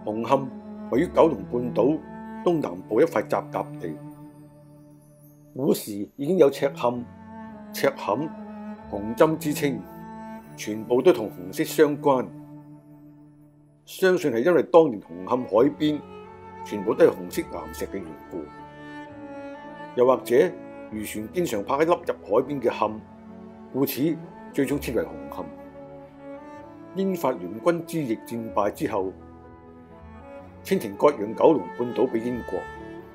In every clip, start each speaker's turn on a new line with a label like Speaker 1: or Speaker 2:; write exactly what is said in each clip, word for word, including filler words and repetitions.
Speaker 1: 紅磡位於九龍半島東南部一塊雜甲地，古時已經有赤坎、赤坎、紅針之稱，全部都同紅色相關。相信係因為當年紅磡海邊全部都係紅色岩石嘅緣故，又或者漁船經常泊喺凹入海邊嘅坎，故此最終稱為紅磡。英法聯軍之役戰敗之後，清廷割讓九龍半島俾英國。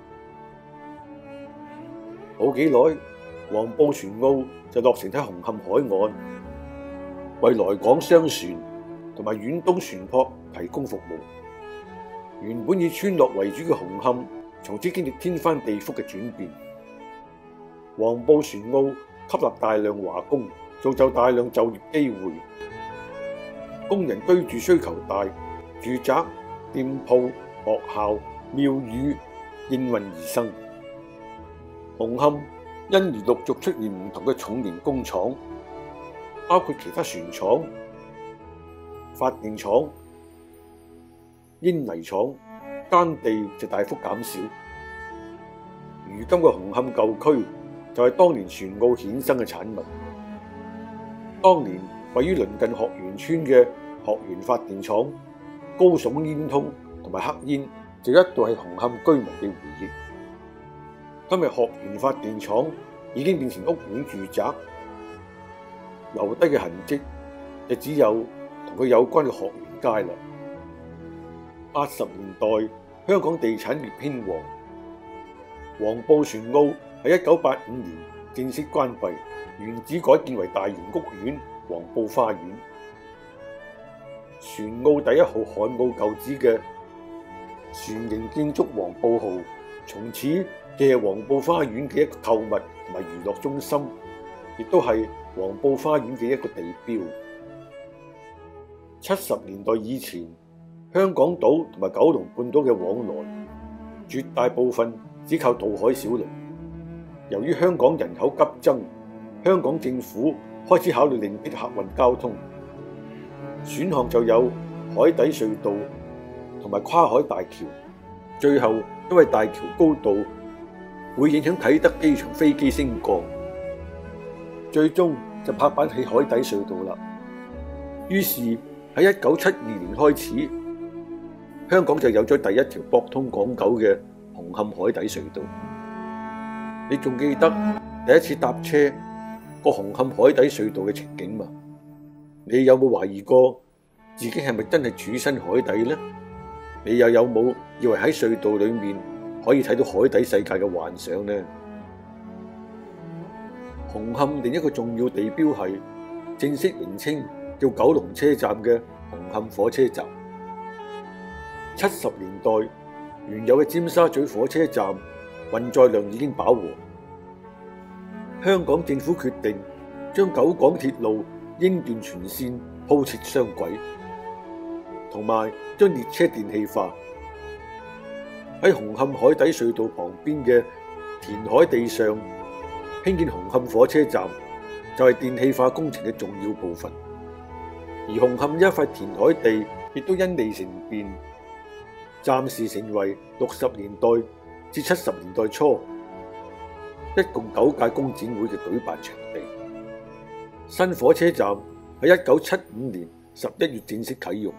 Speaker 1: 冇幾耐，黃埔船澳就落成喺紅磡海岸，為來港商船同埋遠東船舶提供服務。原本以村落為主嘅紅磡，從此經歷天翻地覆嘅轉變。黃埔船澳吸納大量華工，造就大量就業機會。工人居住需求大，住宅、店鋪、學校、廟宇應運而生。紅磡因而陸續出現唔同嘅重型工廠，包括其他船廠、發電廠、英泥廠，耕地就大幅減少。如今嘅紅磡舊區就係當年船澳衍生嘅產物。當年位於鄰近學園村嘅學園發電廠，高聳煙囪同埋黑煙就一度係紅磡居民嘅回憶。今日學園發電廠已經變成屋苑住宅，留低嘅痕跡就只有同佢有關嘅學園街啦。八十年代香港地產業興旺，黃埔船澳喺一九八五年正式關閉，原址改建為大型屋苑黃埔花園。船澳第一號漢澳舊址嘅船型建築黃埔號，從此既係黃埔花園嘅一個購物同埋娛樂中心，亦都係黃埔花園嘅一個地標。七十年代以前，香港島同埋九龍半島嘅往來，絕大部分只靠渡海小輪。由於香港人口急增，香港政府開始考慮另闢客運交通，選項就有海底隧道同埋跨海大橋。最後因為大橋高度會影響啟德機場飛機升降，最終就拍板起海底隧道啦。於是喺一九七二年開始，香港就有咗第一條駁通港九嘅紅磡海底隧道。你仲記得第一次搭車過紅磡海底隧道嘅情景嘛？你有冇懷疑過自己係咪真係處身海底呢？你又有冇以為喺隧道裏面可以睇到海底世界嘅幻想呢？紅磡另一個重要地標係正式名稱叫九龍車站嘅紅磡火車站。七十年代原有嘅尖沙咀火車站運載量已經飽和，香港政府決定將九廣鐵路英段全線鋪設雙軌，同埋將列車電氣化。喺紅磡海底隧道旁邊嘅填海地上興建紅磡火車站，就係電氣化工程嘅重要部分。而紅磡一塊填海地亦都因利成便，暫時成為六十年代至七十年代初一共九屆工展會嘅舉辦場地。新火車站喺一九七五年十一月正式啟用。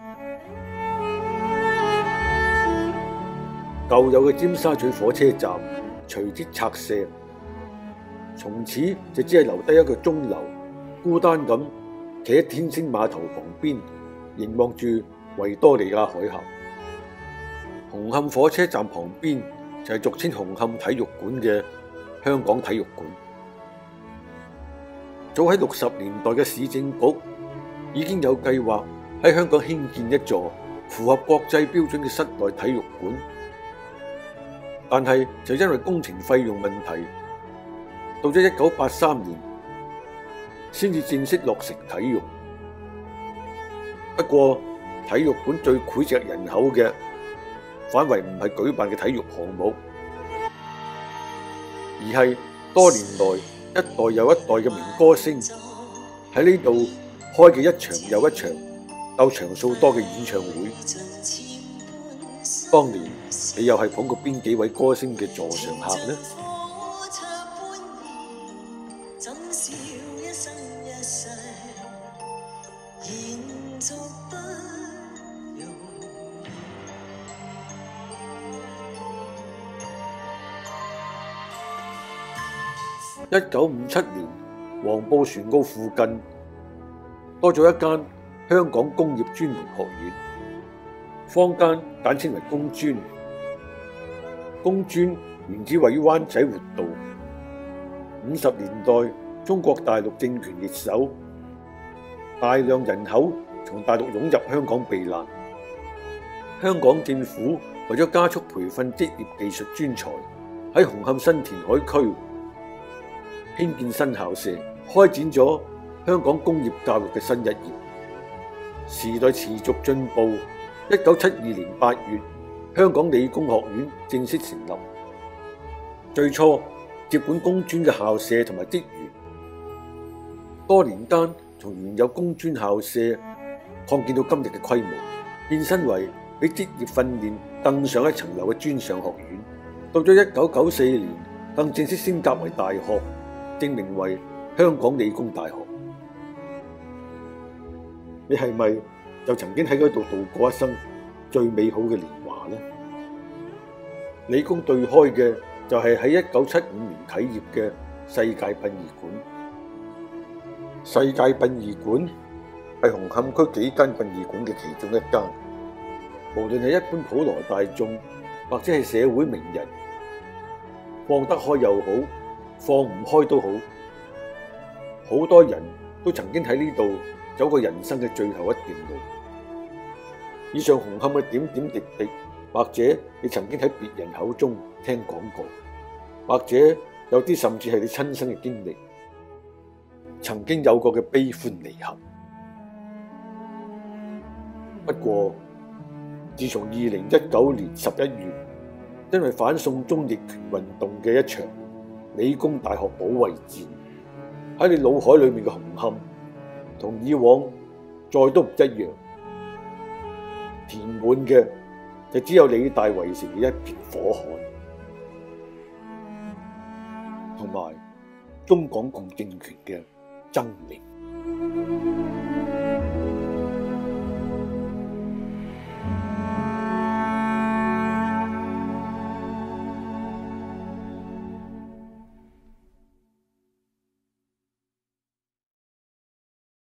Speaker 1: 舊有嘅尖沙咀火車站隨即拆卸，從此就只係留低一個鐘樓，孤單咁企喺天星碼頭旁邊，凝望住維多利亞海峽。紅磡火車站旁邊就係俗稱紅磡體育館嘅香港體育館。早喺六十年代嘅市政局已經有計劃喺香港興建一座符合國際標準嘅室內體育館，但係就因為工程費用問題，到咗一九八三年先至正式落成啟用。不過體育館最膾炙人口嘅，反為唔係舉辦嘅體育項目，而係多年來一代又一代嘅名歌星喺呢度開嘅一場又一場鬥場數多嘅演唱會。 當年你又係捧過邊幾位歌星嘅座上客呢？一九五七年，黃埔船澳附近多咗一間香港工業專門學院，坊間簡稱為工專。工專原址位於灣仔活道。五十年代，中國大陸政權易手，大量人口從大陸湧入香港避難。香港政府為咗加速培訓職業技術專才，喺紅磡新填海區興建新校舍，開展咗香港工業教育嘅新一頁。時代持續進步，一九七二年八月，香港理工學院正式成立。最初接管工專嘅校舍同埋職員，多年間從原有工專校舍擴建到今日嘅規模，變身為比職業訓練更上一層樓嘅專上學院。到咗一九九四年，更正式升格為大學，正名為香港理工大學。你係咪就曾經喺嗰度度過一生最美好嘅年華呢？理工對開嘅就係喺一九七五年啟業嘅世界殯儀館。世界殯儀館係紅磡區幾間殯儀館嘅其中一間。無論係一般普羅大眾，或者係社會名人，放得開又好，放唔開都好，好多人都曾經喺呢度走過人生嘅最後一段路。以上紅磡嘅點點滴滴，或者你曾經喺別人口中聽講過，或者有啲甚至係你親身嘅經歷，曾經有過嘅悲歡離合。不過自從二零一九年十一月，因為反送中逆權運動嘅一場理工大學保衛戰，喺你腦海裏面嘅紅磡同以往再都唔一樣，填滿嘅就只有理大圍城嘅一片火海，同埋中港共政權嘅猙獰。